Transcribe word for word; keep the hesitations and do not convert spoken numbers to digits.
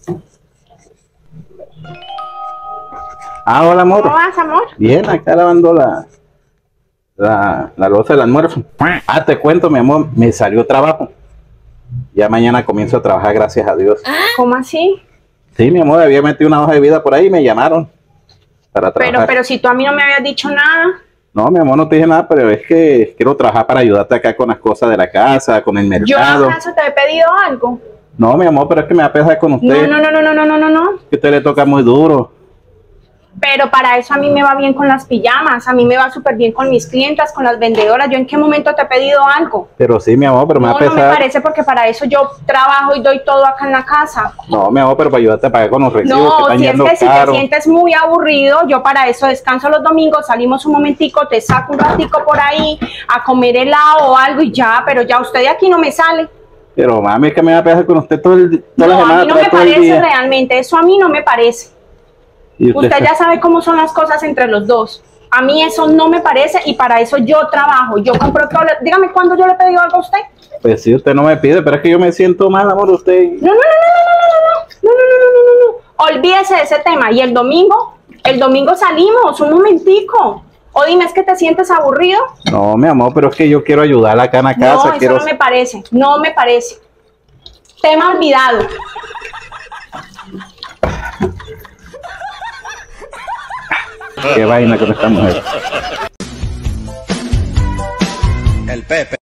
Ah, hola, amor. ¿Cómo vas, amor? Bien, acá lavando la, la, la loza del almuerzo. Ah, te cuento, mi amor, me salió trabajo. Ya mañana comienzo a trabajar, gracias a Dios. ¿Cómo así? Sí, mi amor, había metido una hoja de vida por ahí y me llamaron para Pero, trabajar. pero si tú a mí no me habías dicho nada. No, mi amor, no te dije nada, pero es que quiero trabajar para ayudarte acá con las cosas de la casa, con el ¿Yo mercado. acaso te he pedido algo? No, mi amor, pero es que me va a pesar con No, usted. no, no, no, no, no, no, no, no. Que usted le toca muy duro. Pero para eso a mí me va bien con las pijamas, a mí me va súper bien con mis clientas, con las vendedoras. ¿Yo en qué momento te he pedido algo? Pero sí, mi amor, pero me va No, a no me pesar. parece porque para eso yo trabajo y doy todo acá en la casa. No, mi amor, pero para ayudarte a pagar con los recibos que No, están si es yendo que si te caros. sientes muy aburrido, yo para eso descanso los domingos, salimos un momentico, te saco un ratico por ahí a comer helado o algo y ya, pero ya usted de aquí no me sale. Pero mami, es que me va a pesar con usted todo el, toda la No, semana, a mí no todo me el parece día. realmente, eso a mí no me parece. Y usted, Usted ya sabe cómo son las cosas entre los dos. A mí eso no me parece y para eso yo trabajo. Yo compro todo. Dígame cuándo yo le he pedido algo a usted. Pues sí, usted no me pide, pero es que yo me siento mal, amor, usted. No, no, no, no, no, no, no, no, no, no, no, no. Olvídese de ese tema. Y el domingo, el domingo salimos, un momentico. O dime, ¿es que te sientes aburrido? No, mi amor, pero es que yo quiero ayudarla acá en la casa. No, eso quiero... no me parece. No me parece. Tema olvidado. Qué vaina con esta mujer. El Pepe.